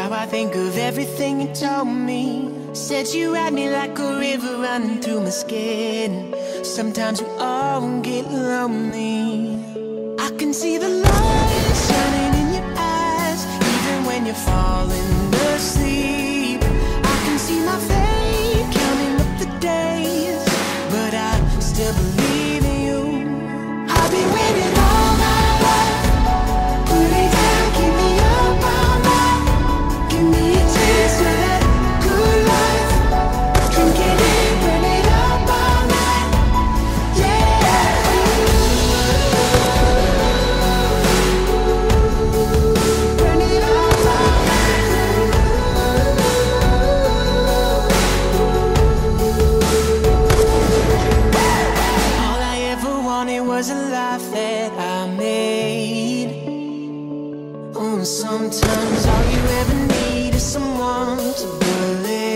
Now I think of everything you told me. Said you had me like a river running through my skin. Sometimes we all get lonely. I can see the light shining in your eyes, even when you're falling asleep. I can see my fate counting up the days, but I still believe in you. I've been waiting all my life. Put it down, keep me up all night. Give me a taste of that good life. Drink it in, burn it up all night. Yeah. Burn it up all night. All I ever wanted was a life that I made. Oh, sometimes all you ever need is someone to believe.